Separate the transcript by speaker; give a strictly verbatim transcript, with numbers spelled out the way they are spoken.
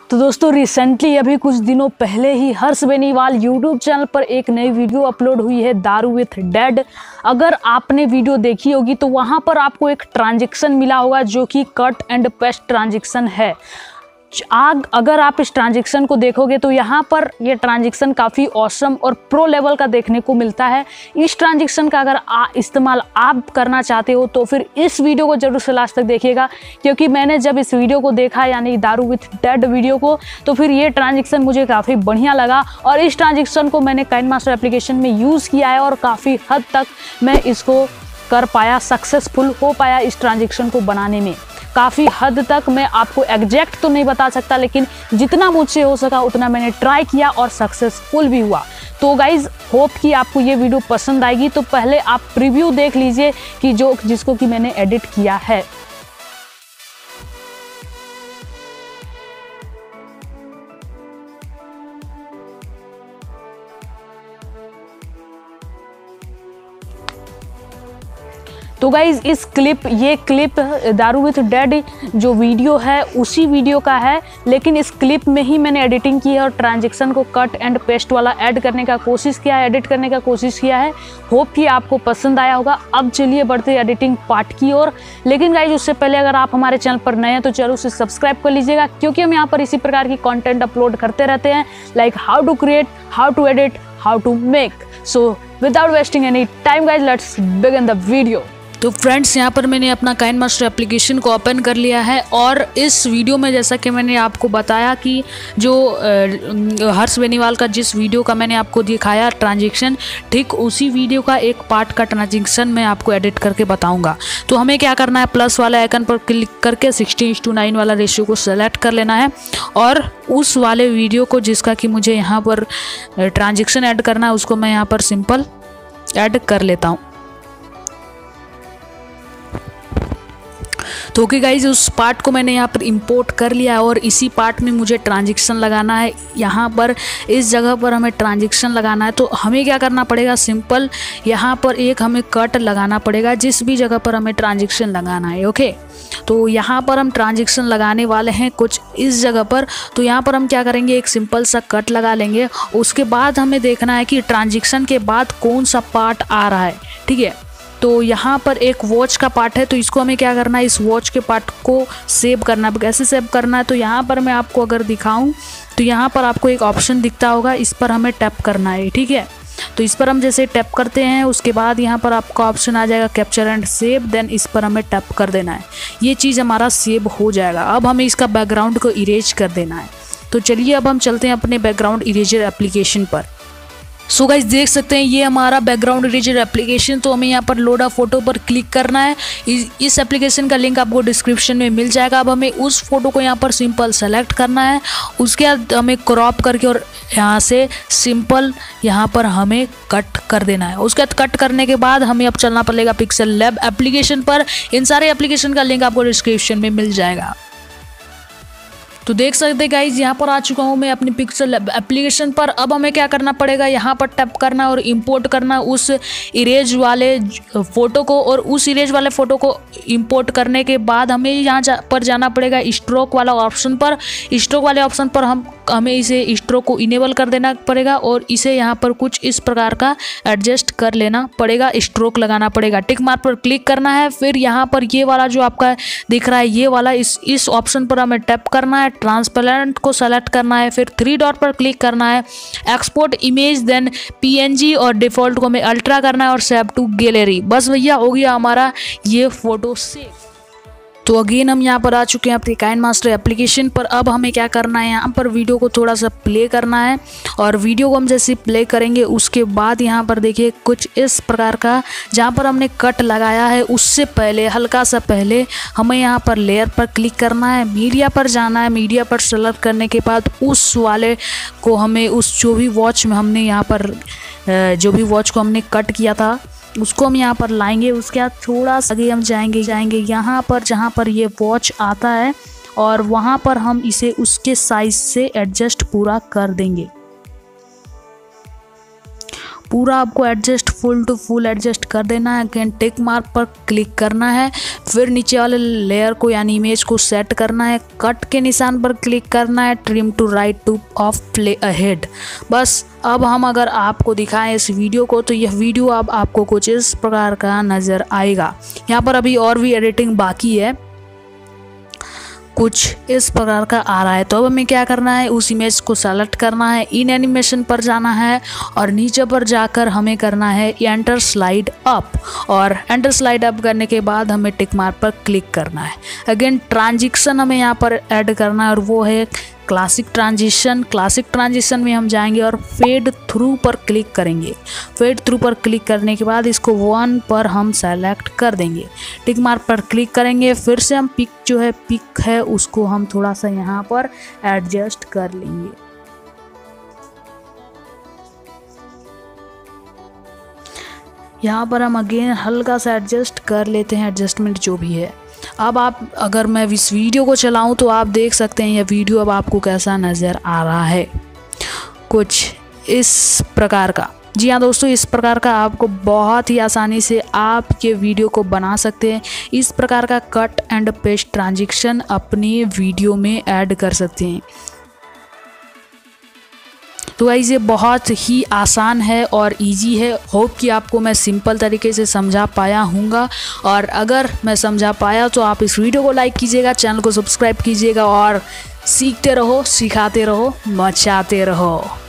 Speaker 1: तो दोस्तों रिसेंटली अभी कुछ दिनों पहले ही हर्ष बेनीवाल यूट्यूब चैनल पर एक नई वीडियो अपलोड हुई है दारू विथ डैड। अगर आपने वीडियो देखी होगी तो वहां पर आपको एक ट्रांजैक्शन मिला होगा जो कि कट एंड पेस्ट ट्रांजैक्शन है। आग अगर आप इस ट्रांजैक्शन को देखोगे तो यहाँ पर ये ट्रांजैक्शन काफ़ी ऑसम और प्रो लेवल का देखने को मिलता है। इस ट्रांजैक्शन का अगर आ, इस्तेमाल आप करना चाहते हो तो फिर इस वीडियो को जरूर से लास्ट तक देखिएगा, क्योंकि मैंने जब इस वीडियो को देखा यानी दारू विथ डैड वीडियो को तो फिर ये ट्रांजैक्शन मुझे काफ़ी बढ़िया लगा और इस ट्रांजैक्शन को मैंने काइनमास्टर एप्लीकेशन में यूज़ किया है और काफ़ी हद तक मैं इसको कर पाया, सक्सेसफुल हो पाया इस ट्रांजैक्शन को बनाने में। काफ़ी हद तक मैं आपको एग्जैक्ट तो नहीं बता सकता, लेकिन जितना मुझसे हो सका उतना मैंने ट्राई किया और सक्सेसफुल भी हुआ। तो गाइज़ होप कि आपको ये वीडियो पसंद आएगी। तो पहले आप प्रीव्यू देख लीजिए कि जो जिसको कि मैंने एडिट किया है। तो गाइज़ इस क्लिप ये क्लिप दारू विथ डैड जो वीडियो है उसी वीडियो का है, लेकिन इस क्लिप में ही मैंने एडिटिंग की है और ट्रांजैक्शन को कट एंड पेस्ट वाला ऐड करने का कोशिश किया है, एडिट करने का कोशिश किया है। होप कि आपको पसंद आया होगा। अब चलिए बढ़ते हैं एडिटिंग पार्ट की ओर। लेकिन गाइज़ उससे पहले अगर आप हमारे चैनल पर नए हैं तो चलो उसे सब्सक्राइब कर लीजिएगा, क्योंकि हम यहाँ पर इसी प्रकार की कॉन्टेंट अपलोड करते रहते हैं, like how to create, how to edit, how to make. So without wasting any time guys let's begin the video. तो फ्रेंड्स यहाँ पर मैंने अपना काइनमास्टर एप्लीकेशन को ओपन कर लिया है और इस वीडियो में जैसा कि मैंने आपको बताया कि जो हर्ष बेनीवाल का जिस वीडियो का मैंने आपको दिखाया ट्रांजैक्शन, ठीक उसी वीडियो का एक पार्ट का ट्रांजैक्शन मैं आपको एडिट करके बताऊंगा। तो हमें क्या करना है, प्लस वाले आइकन पर क्लिक करके सिक्सटीन इस टू नाइन वाला रेशियो को सेलेक्ट कर लेना है और उस वाले वीडियो को जिसका कि मुझे यहाँ पर ट्रांजैक्शन ऐड करना है उसको मैं यहाँ पर सिंपल ऐड कर लेता हूँ। तो ओके गाइज उस पार्ट को मैंने यहाँ पर इंपोर्ट कर लिया है और इसी पार्ट में मुझे ट्रांजैक्शन लगाना है। यहाँ पर इस जगह पर हमें ट्रांजैक्शन लगाना है। तो हमें क्या करना पड़ेगा, सिंपल यहाँ पर एक हमें कट लगाना पड़ेगा जिस भी जगह पर हमें ट्रांजैक्शन लगाना है। ओके तो यहाँ पर हम ट्रांजैक्शन लगाने वाले हैं कुछ इस जगह पर। तो यहाँ पर हम क्या करेंगे, एक सिंपल सा कट लगा लेंगे। उसके बाद हमें देखना है कि ट्रांजैक्शन के बाद कौन सा पार्ट आ रहा है। ठीक है, तो यहाँ पर एक वॉच का पार्ट है, तो इसको हमें क्या करना है, इस वॉच के पार्ट को सेव करना है। कैसे सेव करना है, तो यहाँ पर मैं आपको अगर दिखाऊं तो यहाँ पर आपको एक ऑप्शन दिखता होगा, इस पर हमें टैप करना है। ठीक है, तो इस पर हम जैसे टैप करते हैं उसके बाद यहाँ पर आपका ऑप्शन आ जाएगा कैप्चर एंड सेव, देन इस पर हमें टैप कर देना है। ये चीज़ हमारा सेव हो जाएगा। अब हमें इसका बैकग्राउंड को इरेज कर देना है। तो चलिए अब हम चलते हैं अपने बैकग्राउंड इरेजर एप्लीकेशन पर। सो गाइस देख सकते हैं ये हमारा बैकग्राउंड इरेजर एप्लीकेशन। तो हमें यहाँ पर लोड अ फोटो पर क्लिक करना है। इस, इस एप्लीकेशन का लिंक आपको डिस्क्रिप्शन में मिल जाएगा। अब हमें उस फोटो को यहाँ पर सिंपल सेलेक्ट करना है, उसके बाद हमें क्रॉप करके और यहाँ से सिंपल यहाँ पर हमें कट कर देना है। उसके बाद कट करने के बाद हमें अब चलना पड़ेगा पिक्सल लैब एप्लीकेशन पर। इन सारे एप्लीकेशन का लिंक आपको डिस्क्रिप्शन में मिल जाएगा। तो देख सकते हैं गाइज यहाँ पर आ चुका हूँ मैं अपनी पिक्सल एप्लीकेशन पर। अब हमें क्या करना पड़ेगा, यहाँ पर टैप करना और इंपोर्ट करना उस इरेज वाले फ़ोटो को, और उस इरेज वाले फ़ोटो को इंपोर्ट करने के बाद हमें यहाँ जा, पर जाना पड़ेगा स्ट्रोक वाला ऑप्शन पर। स्ट्रोक वाले ऑप्शन पर हम हमें इसे स्ट्रोक को इनेबल कर देना पड़ेगा और इसे यहाँ पर कुछ इस प्रकार का एडजस्ट कर लेना पड़ेगा, स्ट्रोक लगाना पड़ेगा। टिक मार्क पर क्लिक करना है, फिर यहाँ पर ये वाला जो आपका दिख रहा है ये वाला इस इस ऑप्शन पर हमें टैप करना है, ट्रांसपेरेंट को सेलेक्ट करना है, फिर थ्री डॉट पर क्लिक करना है, एक्सपोर्ट इमेज, देन पीएनजी और डिफ़ॉल्ट को हमें अल्ट्रा करना है और सेव टू गैलरी। बस भैया हो गया हमारा ये फ़ोटो सेव। तो अगेन हम यहाँ पर आ चुके हैं अपने काइनमास्टर एप्लीकेशन पर। अब हमें क्या करना है, यहाँ पर वीडियो को थोड़ा सा प्ले करना है और वीडियो को हम जैसे प्ले करेंगे उसके बाद यहाँ पर देखिए कुछ इस प्रकार का जहाँ पर हमने कट लगाया है उससे पहले हल्का सा पहले हमें यहाँ पर लेयर पर क्लिक करना है, मीडिया पर जाना है। मीडिया पर सेलेक्ट करने के बाद उस वाले को हमें उस जो भी वॉच में हमने यहाँ पर जो भी वॉच को हमने कट किया था उसको हम यहाँ पर लाएंगे। उसके बाद थोड़ा सा आगे हम जाएंगे जाएंगे यहाँ पर जहाँ पर ये वॉच आता है और वहाँ पर हम इसे उसके साइज से एडजस्ट पूरा कर देंगे। पूरा आपको adjust full to full adjust कर देना है। अगेन टिक मार्क पर क्लिक करना है, फिर नीचे वाले लेयर को यानी इमेज को सेट करना है, कट के निशान पर क्लिक करना है, trim to right to off play ahead. बस अब हम अगर आपको दिखाएं इस वीडियो को तो यह वीडियो अब आपको कुछ इस प्रकार का नज़र आएगा। यहाँ पर अभी और भी एडिटिंग बाकी है, कुछ इस प्रकार का आ रहा है। तो अब हमें क्या करना है, उस इमेज को सेलेक्ट करना है, इन एनिमेशन पर जाना है और नीचे पर जाकर हमें करना है एंटर स्लाइड अप, और एंटर स्लाइड अप करने के बाद हमें टिक मार्क पर क्लिक करना है। अगेन ट्रांजिशन हमें यहाँ पर ऐड करना है और वो है क्लासिक ट्रांजिशन। क्लासिक ट्रांजिशन में हम जाएंगे और फेड थ्रू पर क्लिक करेंगे। फेड थ्रू पर क्लिक करने के बाद इसको वन पर हम सेलेक्ट कर देंगे, टिक मार्क पर क्लिक करेंगे, फिर से हम पिक जो है पिक है उसको हम थोड़ा सा यहाँ पर एडजस्ट कर लेंगे। यहाँ पर हम अगेन हल्का सा एडजस्ट कर लेते हैं, एडजस्टमेंट जो भी है। अब आप अगर मैं इस वीडियो को चलाऊं तो आप देख सकते हैं यह वीडियो अब आपको कैसा नज़र आ रहा है, कुछ इस प्रकार का। जी हाँ दोस्तों, इस प्रकार का आपको बहुत ही आसानी से आप ये वीडियो को बना सकते हैं। इस प्रकार का कट एंड पेस्ट ट्रांजिशन अपनी वीडियो में ऐड कर सकते हैं। तो गाइस ये बहुत ही आसान है और इजी है। होप कि आपको मैं सिंपल तरीके से समझा पाया हूँगा, और अगर मैं समझा पाया तो आप इस वीडियो को लाइक कीजिएगा, चैनल को सब्सक्राइब कीजिएगा और सीखते रहो, सिखाते रहो, मचाते रहो।